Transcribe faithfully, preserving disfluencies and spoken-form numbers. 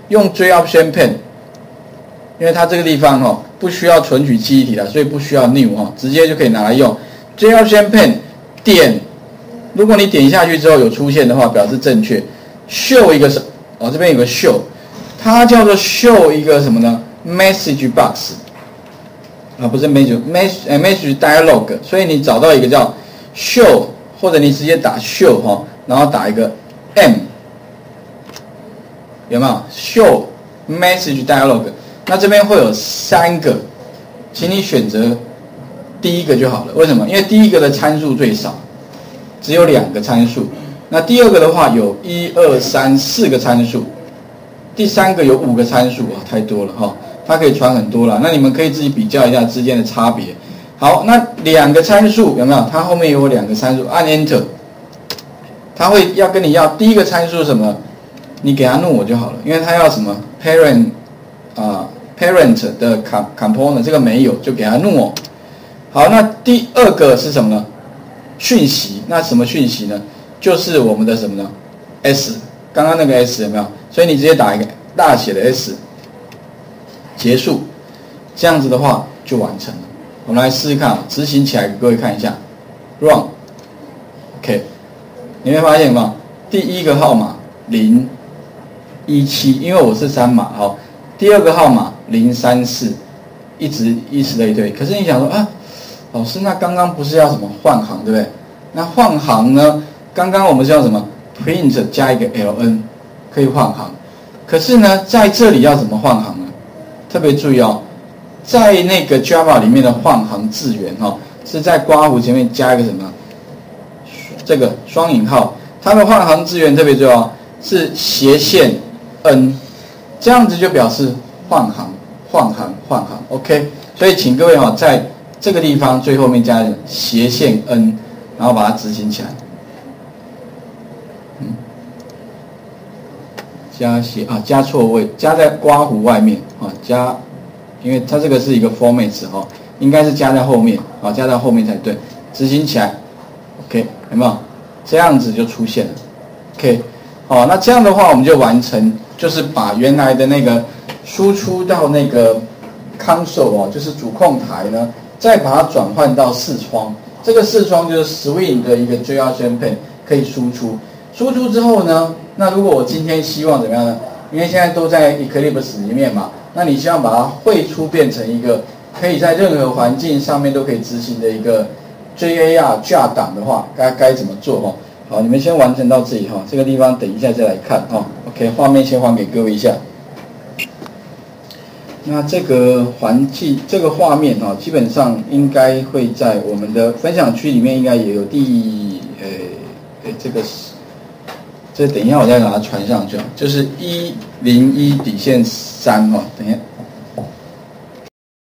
用 J Option Pen， 因为它这个地方哈、哦、不需要存取记忆体了，所以不需要 New 哈、哦，直接就可以拿来用 J Option Pen 点。如果你点下去之后有出现的话，表示正确。Show 一个什哦，这边有个 Show， 它叫做 Show 一个什么呢 ？Message Box 啊，不是 Message Message Message Dialog， 所以你找到一个叫 Show， 或者你直接打 Show 哈、哦，然后打一个 M， 有没有 ？Show Message Dialog， 那这边会有三个，请你选择第一个就好了。为什么？因为第一个的参数最少，只有两个参数。那第二个的话有一二三四个参数，第三个有五个参数啊，太多了哈、哦，它可以传很多了。那你们可以自己比较一下之间的差别。好，那两个参数有没有？它后面有两个参数，按 Enter， 它会要跟你要第一个参数什么？你给它弄我就好了，因为它要什么 parent 啊、呃、parent 的 component 这个没有，就给它弄哦。好，那第二个是什么呢？讯息。那什么讯息呢？就是我们的什么呢 ？S， 刚刚那个 S 有没有？所以你直接打一个大写的 S， 结束，这样子的话就完成了。我们来试试看，执行起来给各位看一下 ，Run，OK， 你会发现吗？第一个号码零一七，因为我是三码哈。第二个号码零三四，一直以此类推。可是你想说啊，老师，那刚刚不是要什么换行，对不对？那换行呢？刚刚我们是要什么 print 加一个 ln 可以换行，可是呢，在这里要怎么换行呢？特别注意哦，在那个 Java 里面的换行字元哈、哦，是在括弧前面加一个什么？这个双引号，它的换行字元特别重要，是斜线 n， 这样子就表示换行、换行、换行 ，OK。所以请各位哈、哦，在这个地方最后面加斜线 n， 然后把它执行起来。加斜啊，加错位，加在括弧外面啊，加，因为它这个是一个 format 哈、哦，应该是加在后面啊，加在后面才对。执行起来 ，OK， 有没有？这样子就出现了 ，OK， 好、哦，那这样的话我们就完成，就是把原来的那个输出到那个 console 哦，就是主控台呢，再把它转换到视窗。这个视窗就是 Swing 的一个 J Option Pen 可以输出。输出之后呢，那如果我今天希望怎么样呢？因为现在都在 Eclipse 里面嘛，那你希望把它绘出变成一个可以在任何环境上面都可以执行的一个 J A R jar 档的话，该该怎么做哈？好，你们先完成到这里哈，这个地方等一下再来看哈。OK， 画面先还给各位一下。那这个环境这个画面哈，基本上应该会在我们的分享区里面，应该也有第呃呃这个是。这等一下我再把它传上去，就是一零一底线三哈，等一下